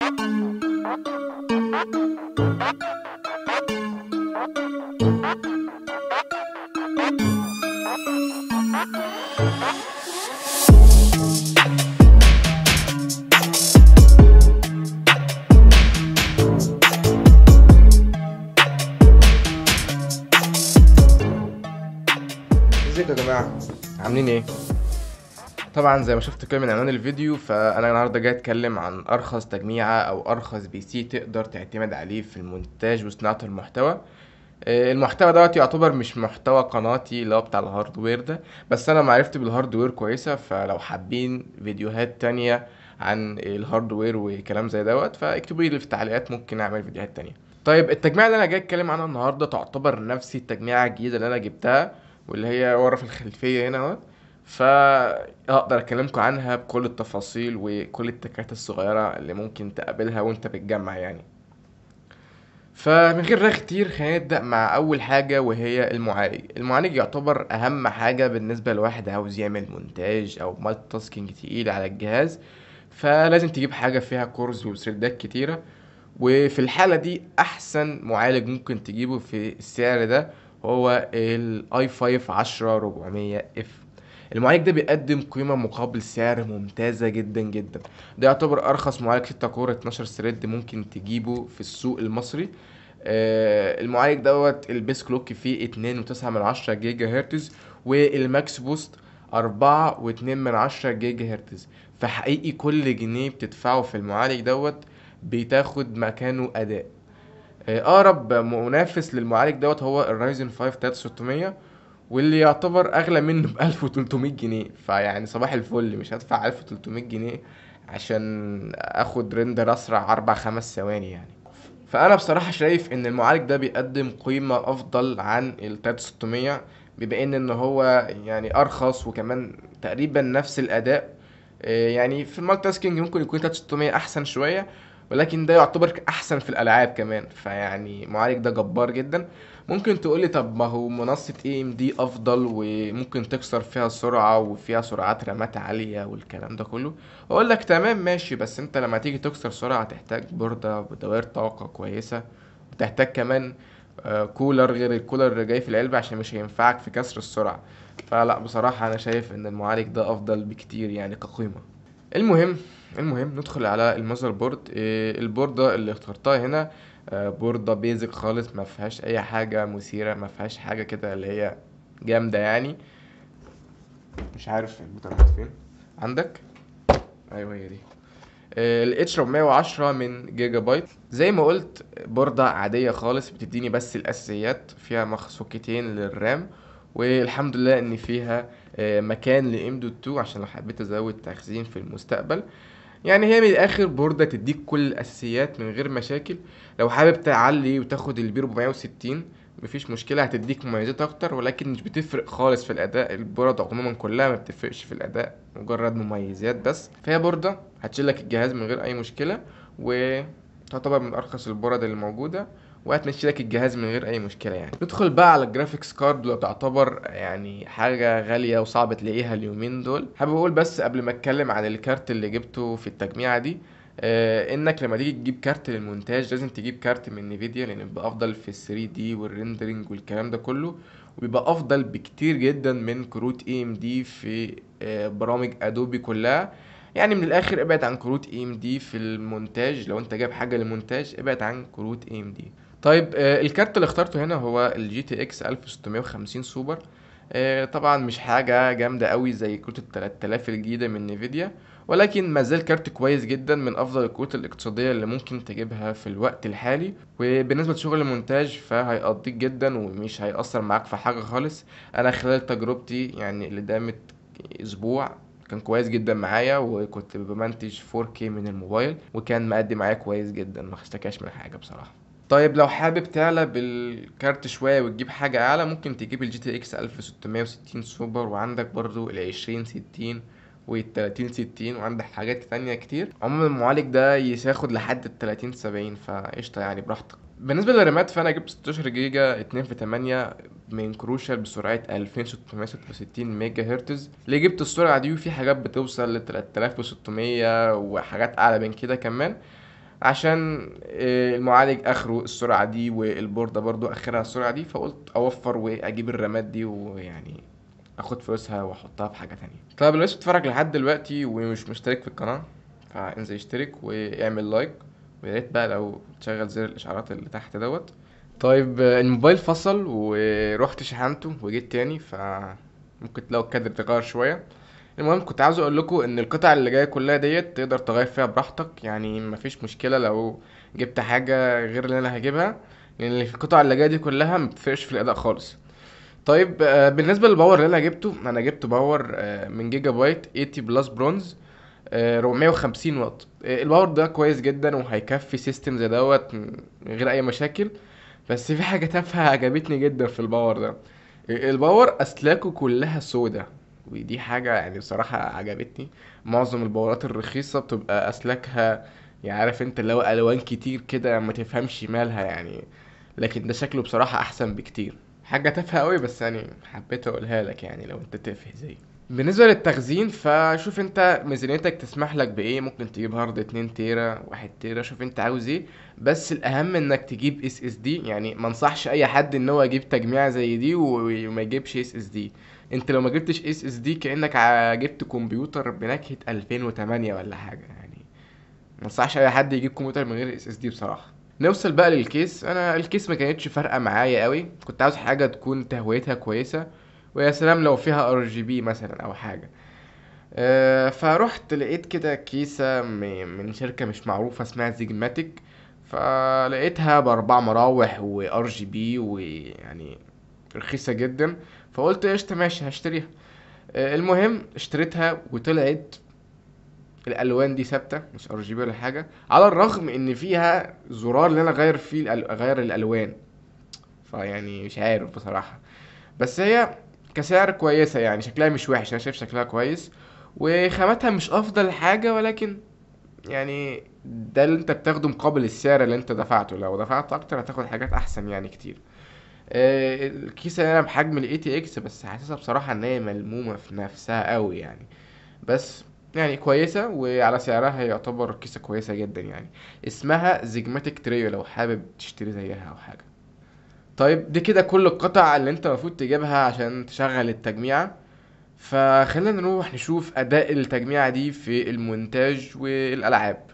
ازيكم يا جماعه؟ عاملين ايه؟ طبعا زي ما شفت كده من عنوان الفيديو، فانا النهارده جاي اتكلم عن ارخص تجميعه او ارخص بي سي تقدر تعتمد عليه في المونتاج وصناعه المحتوى. المحتوى دوت يعتبر مش محتوى قناتي اللي هو بتاع الهاردوير ده، بس انا معرفتي بالهاردوير كويسه، فلو حابين فيديوهات تانية عن الهاردوير وكلام زي دوت فاكتبوا لي في التعليقات، ممكن اعمل فيديوهات تانية. طيب التجميعه اللي انا جاي اتكلم عنها النهارده تعتبر نفس التجميعه الجديده اللي انا جبتها، واللي هي ورا في الخلفيه هنا اهوت. فاقدر اكلمكم عنها بكل التفاصيل وكل التكات الصغيره اللي ممكن تقابلها وانت بتجمع يعني. فمن غير رغي كتير خلينا نبدأ مع أول حاجة، وهي المعالج. المعالج يعتبر أهم حاجة بالنسبة لواحد عاوز يعمل مونتاج أو مالتي تاسكينج تقيل على الجهاز، فلازم تجيب حاجة فيها كورز وثريدات كتيرة. وفي الحالة دي أحسن معالج ممكن تجيبه في السعر ده هو الاي 5 10400 اف. المعالج ده بيقدم قيمة مقابل سعر ممتازة جدا جدا. ده يعتبر أرخص معالج 6 كور 12 ثريد ممكن تجيبه في السوق المصري. المعالج دوت البيس كلوك فيه 2.9 جيجا هرتز، والماكس بوست 4.2 جيجا هرتز. فحقيقي كل جنيه بتدفعه في المعالج دوت بتاخد مكانه أداء. أقرب منافس للمعالج دوت هو الرايزن 5 3600، واللي يعتبر أغلى منه ب1300 جنيه. فيعني صباح الفل، مش هدفع 1300 جنيه عشان اخد ريندر اسرع 4 5 ثواني يعني. فانا بصراحه شايف ان المعالج ده بيقدم قيمه افضل عن ال 3600، بما ان هو يعني ارخص وكمان تقريبا نفس الاداء. يعني في المالتي تاسكينج ممكن يكون 3600 احسن شويه، ولكن ده يعتبر احسن في الالعاب كمان. فيعني المعالج ده جبار جدا. ممكن تقولي طب ما هو منصة اي ام دي افضل وممكن تكسر فيها سرعة وفيها سرعات رامات عالية والكلام ده كله. اقول لك تمام ماشي، بس انت لما تيجي تكسر سرعة تحتاج بوردة بدوائر طاقة كويسة، وتحتاج كمان كولر غير الكولر اللي جاي في العلبة عشان مش هينفعك في كسر السرعة. فلا بصراحة انا شايف ان المعالج ده افضل بكتير يعني كقيمة. المهم ندخل على المذر بورد. البوردة اللي اخترتها هنا بوردة بيزك خالص، ما فيهاش اي حاجة مثيرة، ما فيهاش حاجة كده اللي هي جامدة يعني. مش عارف البوتنات فين عندك. ايوه هي دي. الاتش 410 من جيجا بايت. زي ما قلت بوردة عادية خالص بتديني بس الاساسيات، فيها سوكتين للرام، والحمد لله ان فيها مكان لام دوت 2 عشان لو حبيت ازود تخزين في المستقبل. يعني هي من الاخر بوردة تديك كل الاساسيات من غير مشاكل. لو حابب تعلي وتاخد البي 460 مفيش مشكلة، هتديك مميزات اكتر، ولكن مش بتفرق خالص في الاداء. البورد عموما كلها ما بتفرقش في الاداء، مجرد مميزات بس. فهي بوردة هتشيلك الجهاز من غير اي مشكلة، وتعتبر من ارخص البورد اللي موجودة، وهتمشي لك الجهاز من غير اي مشكله يعني. ندخل بقى على الجرافيكس كارد، لو تعتبر يعني حاجه غاليه وصعب تلاقيها اليومين دول. حابب اقول بس قبل ما اتكلم عن الكارت اللي جبته في التجميعه دي، انك لما تيجي تجيب كارت للمونتاج لازم تجيب كارت من نيفيديا، لان بيبقى افضل في ال 3 دي والريندرينج والكلام ده كله، وبيبقى افضل بكتير جدا من كروت اي ام دي في برامج ادوبي كلها. يعني من الاخر ابعد عن كروت اي ام دي في المونتاج. لو انت جايب حاجه للمونتاج ابعد عن كروت اي ام دي. طيب الكارت اللي اخترته هنا هو الجي تي اكس 1650 سوبر. طبعا مش حاجة جامدة قوي زي كروت ال 3000 الجديدة من نيفيديا، ولكن مازال كارت كويس جدا، من افضل الكروت الاقتصادية اللي ممكن تجيبها في الوقت الحالي. وبالنسبة لشغل المونتاج فهيقضيك جدا ومش هيأثر معاك في حاجة خالص. انا خلال تجربتي يعني اللي دامت اسبوع كان كويس جدا معايا، وكنت بمنتج 4K من الموبايل، وكان مأدي معايا كويس جدا، ما اشتكاش من حاجة بصراحة. طيب لو حابب تعلى بالكارت شوية وتجيب حاجة أعلى، ممكن تجيب الجي تي اكس 1660 سوبر، وعندك برضو ال2060 وال3060، وعندك حاجات تانية كتير. عموما المعالج ده ياخد لحد ال3070، فقشطة يعني براحتك. بالنسبة للرامات فأنا جبت 16 جيجا 2 في 8 من كروشال بسرعة 2666 ميجا هرتز. ليه جبت السرعة دي؟ وفي حاجات بتوصل ل 3600 وحاجات أعلى من كده كمان. عشان المعالج اخره السرعة دي والبوردة برضو اخرها السرعة دي، فقلت اوفر واجيب الرامات دي ويعني اخد فلوسها واحطها في حاجة تانية. طيب لو لسه بتتفرج لحد دلوقتي ومش مشترك في القناة، فانزل اشترك واعمل لايك، ويا ريت بقى لو تشغل زر الاشعارات اللي تحت دوت. طيب الموبايل فصل ورحت شحنته وجيت تاني، ممكن تلاقوا الكادر اتغير شوية. المهم كنت عاوز اقول لكم ان القطع اللي جايه كلها ديت تقدر تغير فيها براحتك، يعني مفيش مشكله لو جبت حاجه غير اللي انا هجيبها، لان القطع اللي جايه دي كلها مبتفرقش في الاداء خالص. طيب بالنسبه للباور اللي انا جبته، انا جبت باور من جيجا بايت 80 بلس برونز 450 واط. الباور ده كويس جدا وهيكفي سيستم زي دوت من غير اي مشاكل. بس في حاجه تافهه عجبتني جدا في الباور ده. الباور اسلاكه كلها سودا، ودي حاجه يعني بصراحه عجبتني. معظم الباورات الرخيصه بتبقى اسلاكها يعني عارف انت اللي هو الوان كتير كده ما تفهمش مالها يعني، لكن ده شكله بصراحه احسن بكتير. حاجه تافهه قوي بس يعني حبيت اقولها لك يعني لو انت تافه زي. بالنسبة للتخزين فشوف انت ميزانيتك تسمح لك بايه، ممكن تجيب هارد 2 تيرا 1 تيرا، شوف انت عاوز ايه. بس الاهم انك تجيب اس اس دي، يعني ما انصحش اي حد ان هو يجيب تجميعة زي دي وما يجيبش اس اس دي. انت لو ما جبتش اس اس دي كأنك جبت كمبيوتر بنكهة 2008 ولا حاجة يعني. ما انصحش اي حد يجيب كمبيوتر من غير اس اس دي بصراحة. نوصل بقى للكيس. انا الكيس ما كانتش فارقه معايا قوي، كنت عاوز حاجه تكون تهويتها كويسه، ويا سلام لو فيها ار جي بي مثلا او حاجه. فروحت لقيت كده كيسة من شركة مش معروفة اسمها زيجماتيك، فلقيتها بأربع مراوح وار جي بي ويعني رخيصة جدا. فقلت قشطة ماشي هشتريها. المهم اشتريتها وطلعت الألوان دي ثابتة مش ار جي بي ولا حاجة، على الرغم ان فيها زرار اللي انا اغير فيه اغير الألوان. فيعني مش عارف بصراحة، بس هي كسعر كويسة يعني، شكلها مش وحش، انا شايف شكلها كويس. وخاماتها مش افضل حاجة، ولكن يعني ده اللي انت بتاخده مقابل السعر اللي انت دفعته، لو دفعت اكتر هتاخد حاجات احسن يعني كتير. الكيسة هنا بحجم الاي تي اكس، بس حاسسها بصراحة ان هي ملمومة في نفسها قوي يعني. بس يعني كويسة وعلى سعرها هي يعتبر كيسة كويسة جدا يعني. اسمها زيجماتيك تريو لو حابب تشتري زيها او حاجة. طيب دي كده كل القطع اللي انت المفروض تجيبها عشان تشغل التجميعة. فخلينا نروح نشوف اداء التجميعة دي في المونتاج والالعاب.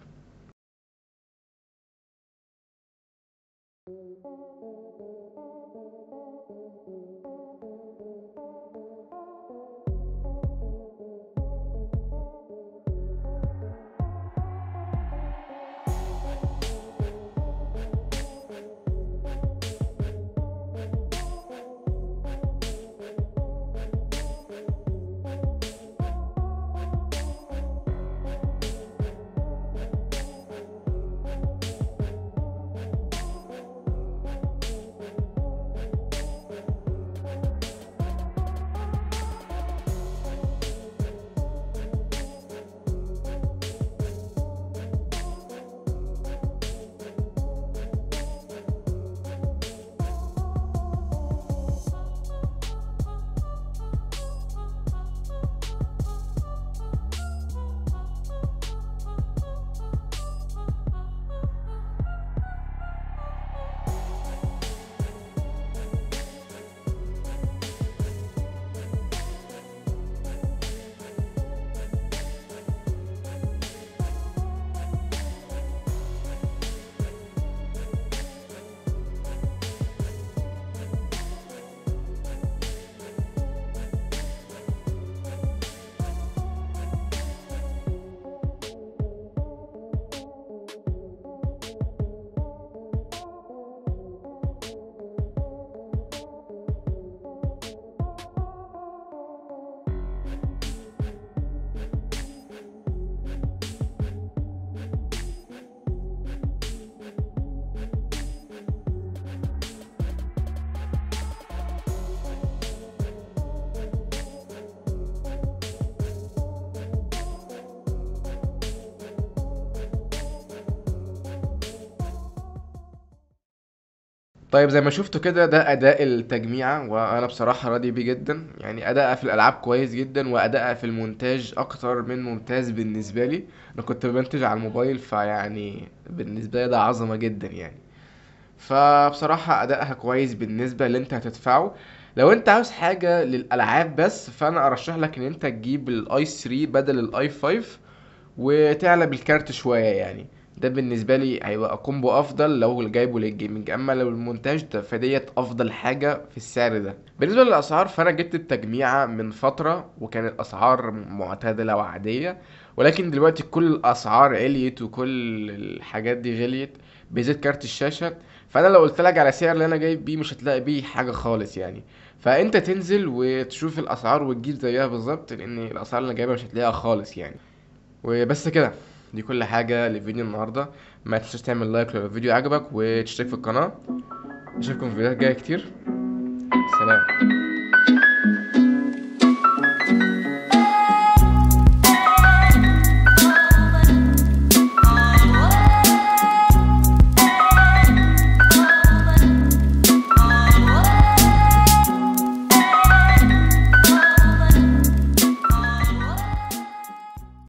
طيب زي ما شفتوا كده ده اداء التجميعة، وانا بصراحة راضي بيه جدا. يعني اداءها في الالعاب كويس جدا، واداءها في المونتاج اكتر من ممتاز بالنسبة لي. انا كنت بمنتج على الموبايل، فيعني بالنسبة لي ده عظمة جدا يعني. فبصراحة أدائها كويس بالنسبة اللي أنت هتدفعه. لو أنت عاوز حاجة للألعاب بس، فأنا أرشح لك إن أنت تجيب الأي 3 بدل الأي 5، وتعلى بالكارت شوية يعني. ده بالنسبة لي هيبقى كومبو أفضل لو جايبه للجيمنج. أما لو المونتاج ده فديت أفضل حاجة في السعر ده. بالنسبة للأسعار، فأنا جبت التجميعة من فترة وكانت الأسعار معتدلة وعادية، ولكن دلوقتي كل الأسعار عليت وكل الحاجات دي غليت بزيت كارت الشاشة. فانا لو قلت لك على سعر اللي انا جايب بيه، مش هتلاقي بيه حاجه خالص يعني. فانت تنزل وتشوف الاسعار وتجيب زيها بالظبط، لان الاسعار اللي جايبها مش هتلاقيها خالص يعني. وبس كده. دي كل حاجه لفيديو النهارده. ما تنساش تعمل لايك لو الفيديو عجبك، وتشترك في القناه. اشوفكم في فيديوهات جايه كتير. سلام.